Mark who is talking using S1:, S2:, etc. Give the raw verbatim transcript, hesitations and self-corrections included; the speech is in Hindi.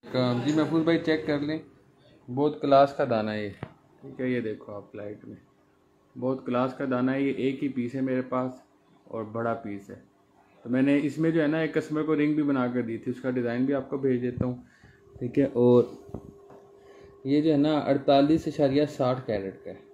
S1: जी महफूज भाई चेक कर लें, बहुत क्लास का दाना है ये, ठीक है। ये देखो आप लाइट में, बहुत क्लास का दाना है ये। एक ही पीस है मेरे पास और बड़ा पीस है। तो मैंने इसमें जो है ना एक कस्टमर को रिंग भी बना कर दी थी, उसका डिज़ाइन भी आपको भेज देता हूँ, ठीक है। और ये जो है ना अड़तालीस इशारिया साठ कैरेट का है,